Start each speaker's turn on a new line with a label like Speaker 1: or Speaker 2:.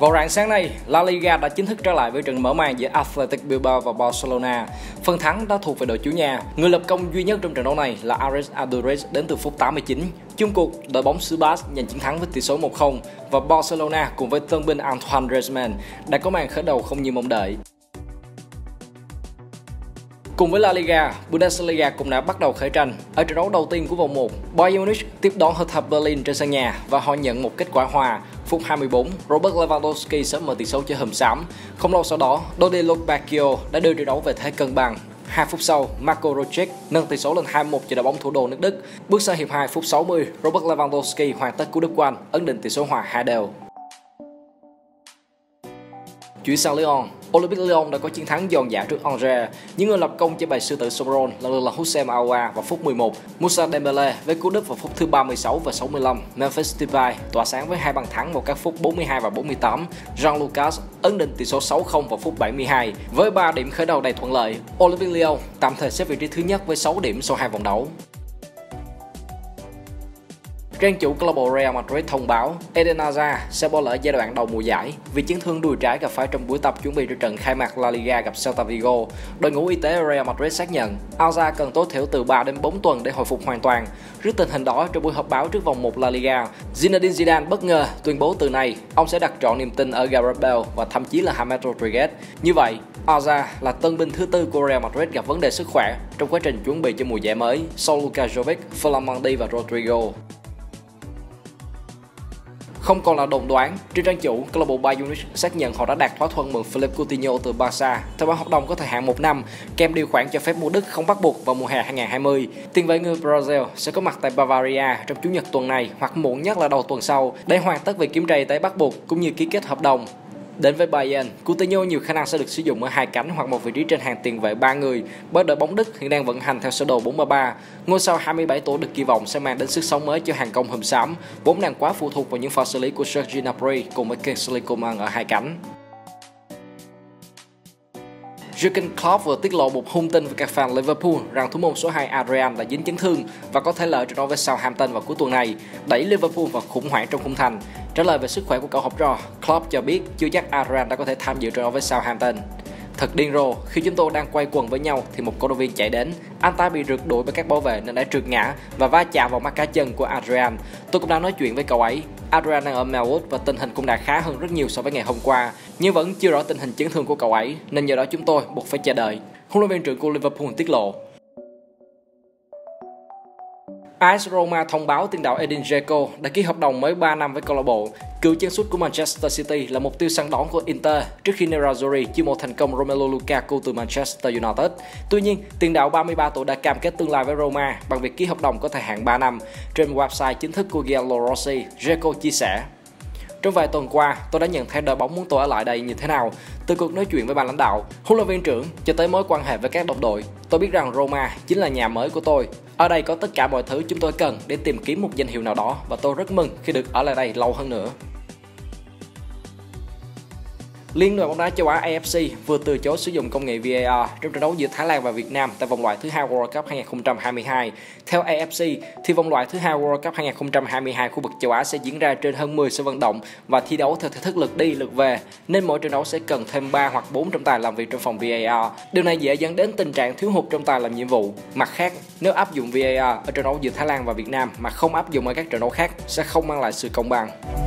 Speaker 1: Vào rạng sáng nay, La Liga đã chính thức trở lại với trận mở màn giữa Athletic Bilbao và Barcelona. Phần thắng đã thuộc về đội chủ nhà. Người lập công duy nhất trong trận đấu này là Ares Aduriz đến từ phút 89. Chung cuộc, đội bóng xứ Basque giành chiến thắng với tỷ số 1-0 và Barcelona cùng với tân binh Antoine Griezmann đã có màn khởi đầu không như mong đợi. Cùng với La Liga, Bundesliga cũng đã bắt đầu khởi tranh. Ở trận đấu đầu tiên của vòng 1, Bayern Munich tiếp đón Hertha Berlin trên sân nhà và họ nhận một kết quả hòa. Phút 24, Robert Lewandowski sớm mở tỷ số cho Hươm Xám. Không lâu sau đó, Dodi Lukebakio đã đưa trận đấu về thế cân bằng. 2 phút sau, Marco Rosic nâng tỷ số lên 2-1 cho đội bóng thủ đô nước Đức. Bước sang hiệp 2 phút 60, Robert Lewandowski hoàn tất cú đúp của anh, ấn định tỷ số hòa 2-2. Chuyển sang Lyon, Olympique Lyon đã có chiến thắng giòn giả trước Angers. Những người lập công cho bài sư tử Soron lần lượt là Houssem Aouar vào phút 11, Moussa Dembélé với cú đúp vào phút thứ 36 và 65. Memphis Depay tỏa sáng với 2 bàn thắng vào các phút 42 và 48. Jean Lucas ấn định tỷ số 6-0 vào phút 72. Với 3 điểm khởi đầu đầy thuận lợi, Olympique Lyon tạm thời xếp vị trí thứ nhất với 6 điểm sau 2 vòng đấu. Trang chủ câu lạc bộ Real Madrid thông báo Eden Hazard sẽ bỏ lỡ giai đoạn đầu mùa giải vì chấn thương đùi trái gặp phải trong buổi tập chuẩn bị cho trận khai mạc La Liga gặp Celta Vigo. Đội ngũ y tế Real Madrid xác nhận Hazard cần tối thiểu từ 3 đến 4 tuần để hồi phục hoàn toàn. Trước tình hình đó, trong buổi họp báo trước vòng 1 La Liga, Zinedine Zidane bất ngờ tuyên bố từ nay ông sẽ đặt trọn niềm tin ở Gareth Bale và thậm chí là James Rodriguez. Như vậy, Hazard là tân binh thứ tư của Real Madrid gặp vấn đề sức khỏe trong quá trình chuẩn bị cho mùa giải mới sau Luka Jovic, Ferland Mendy và Rodrigo. Không còn là đồn đoán, trên trang chủ, câu lạc bộ Bayern Munich xác nhận họ đã đạt thỏa thuận mượn Philippe Coutinho từ Barca theo bản hợp đồng có thời hạn 1 năm, kèm điều khoản cho phép mua Đức không bắt buộc vào mùa hè 2020. Tiền vệ người Brazil sẽ có mặt tại Bavaria trong chủ nhật tuần này hoặc muộn nhất là đầu tuần sau để hoàn tất việc kiểm tra y tế bắt buộc cũng như ký kết hợp đồng. Đến với Bayern, Coutinho nhiều khả năng sẽ được sử dụng ở hai cánh hoặc một vị trí trên hàng tiền vệ 3 người bởi đội bóng Đức hiện đang vận hành theo sơ đồ 4-3-3. Ngôi sao 27 tuổi được kỳ vọng sẽ mang đến sức sống mới cho hàng công Hươm Xám, vốn đang quá phụ thuộc vào những pha xử lý của Serge Gnabry cùng với Kingsley Coman ở hai cánh. Jurgen Klopp vừa tiết lộ một hung tin với các fan Liverpool rằng thủ môn số 2 Adrian đã dính chấn thương và có thể lỡ trận đấu với Southampton vào cuối tuần này, đẩy Liverpool vào khủng hoảng trong khung thành. Trả lời về sức khỏe của cậu học trò, Klopp cho biết chưa chắc Adrian đã có thể tham dự trận đấu với Southampton. Thật điên rồ, khi chúng tôi đang quay quần với nhau thì một cổ động viên chạy đến. Anh ta bị rượt đuổi bởi các bảo vệ nên đã trượt ngã và va chạm vào mắt cá chân của Adrian. Tôi cũng đang nói chuyện với cậu ấy. Adrian đang ở Melwood và tình hình cũng đã khá hơn rất nhiều so với ngày hôm qua, nhưng vẫn chưa rõ tình hình chấn thương của cậu ấy nên do đó chúng tôi buộc phải chờ đợi. Huấn luyện viên trưởng của Liverpool tiết lộ. AS Roma thông báo tiền đạo Edin Dzeko đã ký hợp đồng mới 3 năm với câu lạc bộ. Cựu chân sút của Manchester City là mục tiêu săn đón của Inter trước khi Nerazzurri chiêu mộ thành công Romelu Lukaku từ Manchester United. Tuy nhiên, tiền đạo 33 tuổi đã cam kết tương lai với Roma bằng việc ký hợp đồng có thời hạn 3 năm. Trên website chính thức của Giallorossi, Dzeko chia sẻ: trong vài tuần qua, tôi đã nhận thấy đội bóng muốn tôi ở lại đây như thế nào. Từ cuộc nói chuyện với ban lãnh đạo, huấn luyện viên trưởng cho tới mối quan hệ với các đồng đội, tôi biết rằng Roma chính là nhà mới của tôi. Ở đây có tất cả mọi thứ chúng tôi cần để tìm kiếm một danh hiệu nào đó và tôi rất mừng khi được ở lại đây lâu hơn nữa. Liên đoàn bóng đá châu Á AFC vừa từ chối sử dụng công nghệ VAR trong trận đấu giữa Thái Lan và Việt Nam tại vòng loại thứ 2 World Cup 2022. Theo AFC, thì vòng loại thứ 2 World Cup 2022 khu vực châu Á sẽ diễn ra trên hơn 10 sân vận động và thi đấu theo thể thức lượt đi lượt về, nên mỗi trận đấu sẽ cần thêm 3 hoặc 4 trọng tài làm việc trong phòng VAR. Điều này dễ dẫn đến tình trạng thiếu hụt trọng tài làm nhiệm vụ. Mặt khác, nếu áp dụng VAR ở trận đấu giữa Thái Lan và Việt Nam mà không áp dụng ở các trận đấu khác sẽ không mang lại sự công bằng.